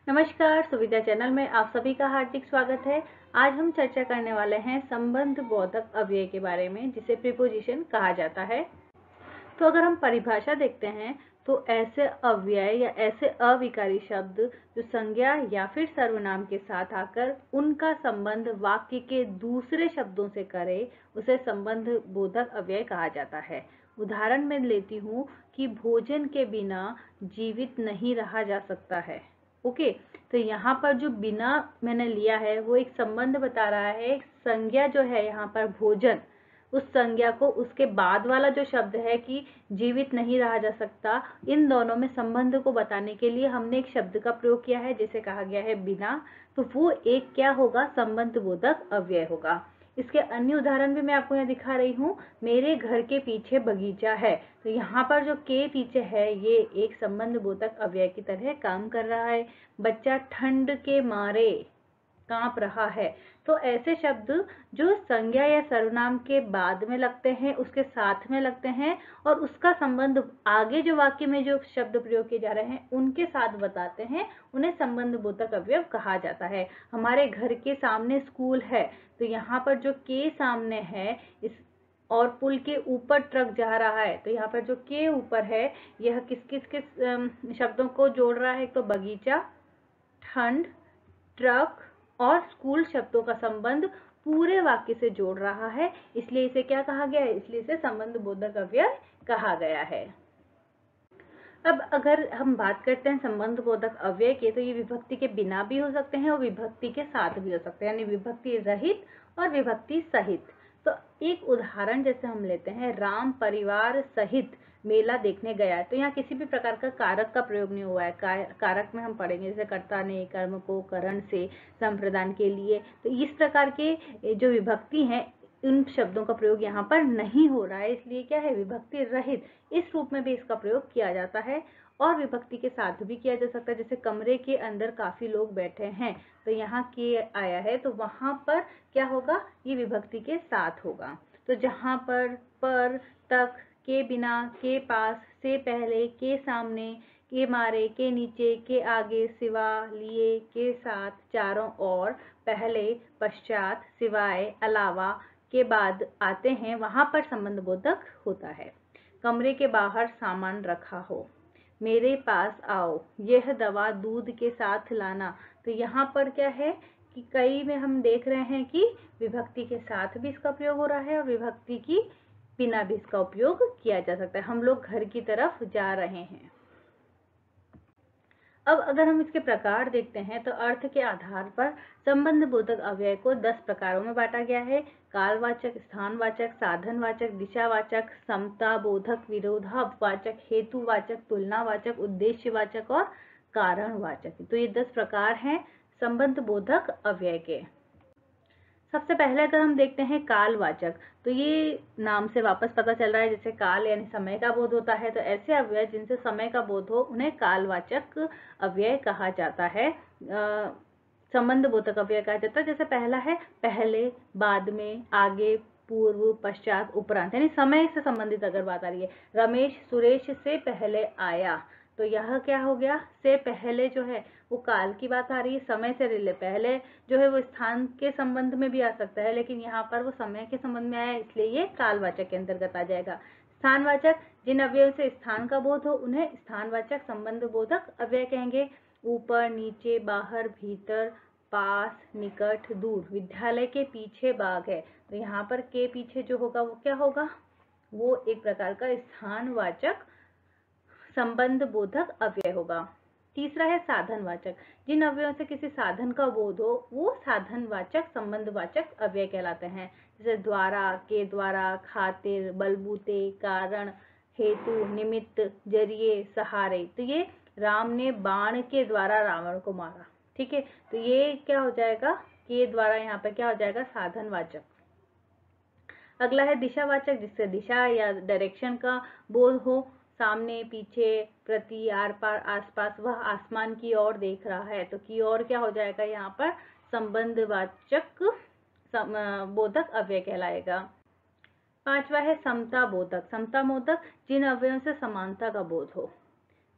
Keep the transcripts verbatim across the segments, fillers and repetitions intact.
नमस्कार, सुविधा चैनल में आप सभी का हार्दिक स्वागत है। आज हम चर्चा करने वाले हैं संबंध बोधक अव्यय के बारे में, जिसे प्रीपोजिशन कहा जाता है। तो अगर हम परिभाषा देखते हैं तो ऐसे अव्यय या ऐसे अविकारी शब्द जो संज्ञा या फिर सर्वनाम के साथ आकर उनका संबंध वाक्य के दूसरे शब्दों से करे, उसे संबंध बोधक अव्यय कहा जाता है। उदाहरण में लेती हूँ कि भोजन के बिना जीवित नहीं रहा जा सकता है। ओके, तो यहाँ पर जो बिना मैंने लिया है वो एक संबंध बता रहा है। संज्ञा जो है यहाँ पर भोजन, उस संज्ञा को उसके बाद वाला जो शब्द है कि जीवित नहीं रहा जा सकता, इन दोनों में संबंध को बताने के लिए हमने एक शब्द का प्रयोग किया है जिसे कहा गया है बिना। तो वो एक क्या होगा, संबंध बोधक अव्यय होगा। इसके अन्य उदाहरण भी मैं आपको यहाँ दिखा रही हूँ। मेरे घर के पीछे बगीचा है, तो यहाँ पर जो के पीछे है ये एक संबंध बोधक अव्यय की तरह काम कर रहा है। बच्चा ठंड के मारे कांप रहा है। तो ऐसे शब्द जो संज्ञा या सर्वनाम के बाद में लगते हैं, उसके साथ में लगते हैं और उसका संबंध आगे जो वाक्य में जो शब्द प्रयोग किए जा रहे हैं उनके साथ बताते हैं, उन्हें संबंध बोधक अव्यय कहा जाता है। हमारे घर के सामने स्कूल है, तो यहाँ पर जो के सामने है इस और पुल के ऊपर ट्रक जा रहा है, तो यहाँ पर जो के ऊपर है यह किस किस किस शब्दों को जोड़ रहा है। तो बगीचा, ठंड, ट्रक और स्कूल शब्दों का संबंध पूरे वाक्य से जोड़ रहा है, इसलिए इसे क्या कहा गया है, इसलिए इसे संबंध बोधक अव्यय कहा गया है। अब अगर हम बात करते हैं संबंध बोधक अव्यय के, तो ये विभक्ति के बिना भी हो सकते हैं और विभक्ति के साथ भी हो सकते हैं, यानी विभक्ति रहित और विभक्ति सहित। तो एक उदाहरण जैसे हम लेते हैं, राम परिवार सहित मेला देखने गया है। तो यहाँ किसी भी प्रकार का कारक का प्रयोग नहीं हुआ है। कारक में हम पढ़ेंगे जैसे कर्ता ने, कर्म को, करण से, संप्रदान के लिए। तो इस प्रकार के जो विभक्ति हैं इन शब्दों का प्रयोग यहाँ पर नहीं हो रहा है, इसलिए क्या है, विभक्ति रहित। इस रूप में भी इसका प्रयोग किया जाता है और विभक्ति के साथ भी किया जा सकता है। जैसे कमरे के अंदर काफी लोग बैठे हैं, तो यहाँ के आया है, तो वहां पर क्या होगा, ये विभक्ति के साथ होगा। तो जहां पर, पर, तक, के बिना, के पास, से पहले, के सामने, के मारे, के नीचे, के आगे, सिवा, लिए, के साथ, चारों ओर, पहले, पश्चात, सिवाय, अलावा के बाद आते हैं, वहां पर संबंध बोधक होता है। कमरे के बाहर सामान रखा हो, मेरे पास आओ, यह दवा दूध के साथ लाना। तो यहाँ पर क्या है कि कई में हम देख रहे हैं कि विभक्ति के साथ भी इसका प्रयोग हो रहा है और विभक्ति की बिना भी इसका उपयोग किया जा सकता है। हम लोग घर की तरफ जा रहे हैं। अब अगर हम इसके प्रकार देखते हैं तो अर्थ के आधार पर संबंध बोधक अव्यय को दस प्रकारों में बांटा गया है। कालवाचक, स्थानवाचक, साधनवाचक, दिशावाचक, समता बोधक, विरोधावाचक, हेतुवाचक, तुलनावाचक, उद्देश्यवाचक और कारणवाचक। तो ये दस प्रकार हैं संबंध बोधक अव्यय के। सबसे पहले अगर हम देखते हैं कालवाचक, तो ये नाम से वापस पता चल रहा है, जैसे काल यानी समय का बोध होता है, तो ऐसे अव्यय जिनसे समय का बोध हो उन्हें कालवाचक अव्यय कहा जाता है, संबंध बोधक अव्यय कहा जाता है। जैसे पहला है पहले, बाद में, आगे, पूर्व, पश्चात, उपरांत, यानी समय से संबंधित अगर बात आ रही है, रमेश सुरेश से पहले आया, तो यह क्या हो गया, से पहले जो है वो काल की बात आ रही है। समय से रिले पहले जो है वो स्थान के संबंध में भी आ सकता है, लेकिन यहाँ पर वो समय के संबंध में आया, इसलिए ये कालवाचक के अंतर्गत आ जाएगा। स्थानवाचक, जिन अव्ययों से स्थान का बोध हो उन्हें स्थानवाचक संबंध बोधक अव्यय कहेंगे। ऊपर, नीचे, बाहर, भीतर, पास, निकट, दूर। विद्यालय के पीछे बाग है, तो यहाँ पर के पीछे जो होगा वो क्या होगा, वो एक प्रकार का स्थानवाचक संबंध बोधक अव्यय होगा। तीसरा है साधनवाचक, जिन अव्ययों से किसी साधन का बोध हो वो साधनवाचक संबंधवाचक अव्यय कहलाते हैं। जैसे द्वारा, के द्वारा, खातिर, बलबूते, कारण, हेतु, निमित्त, जरिए, सहारे। तो ये राम ने बाण के द्वारा रावण को मारा, ठीक है, तो ये क्या हो जाएगा, के द्वारा यहाँ पे क्या हो जाएगा, साधनवाचक। अगला है दिशावाचक, जिससे दिशा या डायरेक्शन का बोध हो, सामने, पीछे, प्रति, आर पार, आसपास, वह आसमान की ओर देख रहा है, तो की ओर क्या हो जाएगा, यहाँ पर संबंधवाचक बोधक अव्यय कहलाएगा। पांचवा है समता बोधक, समता बोधक, जिन अव्ययों से समानता का बोध हो।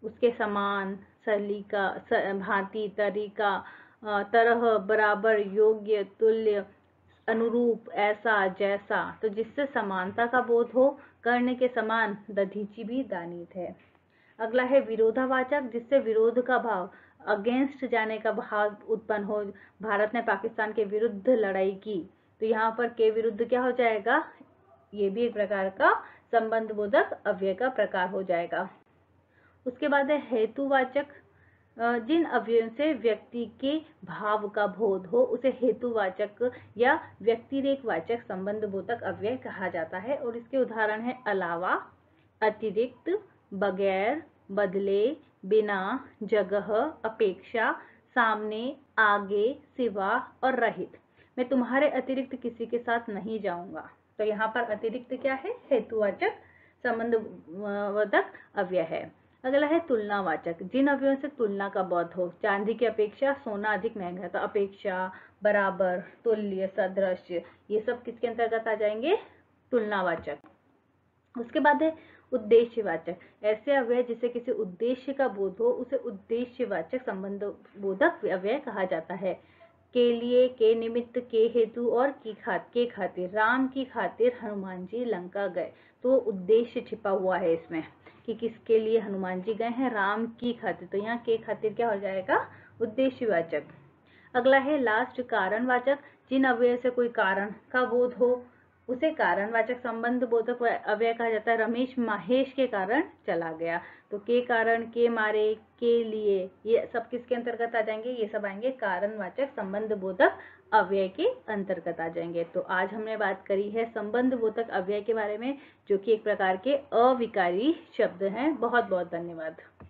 उसके समान, सलीका, भांति, तरीका, तरह, बराबर, योग्य, तुल्य, अनुरूप, ऐसा, जैसा। तो जिससे समानता का बोध हो, कर्ण के समान, दधीचि भी दानित है। अगला है विरोधावाचक, जिससे विरोध का भाव, अगेंस्ट जाने का भाव उत्पन्न हो। भारत ने पाकिस्तान के विरुद्ध लड़ाई की, तो यहाँ पर के विरुद्ध क्या हो जाएगा, ये भी एक प्रकार का संबंध बोधक अव्यय का प्रकार हो जाएगा। उसके बाद है हेतुवाचक, जिन अव्ययों से व्यक्ति के भाव का बोध हो उसे हेतुवाचक या व्यक्तिरेकवाचक संबंध बोधक अव्यय कहा जाता है। और इसके उदाहरण है अलावा, अतिरिक्त, बगैर, बदले, बिना, जगह, अपेक्षा, सामने, आगे, सिवा और रहित। मैं तुम्हारे अतिरिक्त किसी के साथ नहीं जाऊंगा। तो यहाँ पर अतिरिक्त क्या है, हेतुवाचक संबंध बोधक अव्यय है। अगला है तुलनावाचक, जिन अवयवों से तुलना का बोध हो। चांदी की अपेक्षा सोना अधिक महंगा है, तो अपेक्षा, बराबर, तुल्य, सदृश, ये सब किसके अंतर्गत आ जाएंगे, तुलनावाचक। उसके बाद है उद्देश्यवाचक, ऐसे अव्यय जिसे किसी उद्देश्य का बोध हो उसे उद्देश्यवाचक संबंध बोधक अव्यय कहा जाता है। के लिए, के निमित्त, के हेतु और की खात के खातिर। राम की खातिर हनुमान जी लंका गए, तो उद्देश्य छिपा हुआ है इसमें कि किसके लिए हनुमान जी गए हैं, राम की खातिर। तो यहाँ के खातिर क्या हो जाएगा, उद्देश्यवाचक। अगला है लास्ट कारणवाचक, जिन अव्यय से कोई कारण का बोध हो उसे कारणवाचक संबंध बोधक अव्यय कहा जाता है। रमेश महेश के कारण चला गया, तो के कारण, के मारे, के लिए, ये सब किसके अंतर्गत आ जाएंगे, ये सब आएंगे कारणवाचक संबंध बोधक अव्यय के अंतर्गत आ जाएंगे। तो आज हमने बात करी है संबंध बोधक अव्यय के बारे में, जो कि एक प्रकार के अविकारी शब्द हैं। बहुत बहुत धन्यवाद।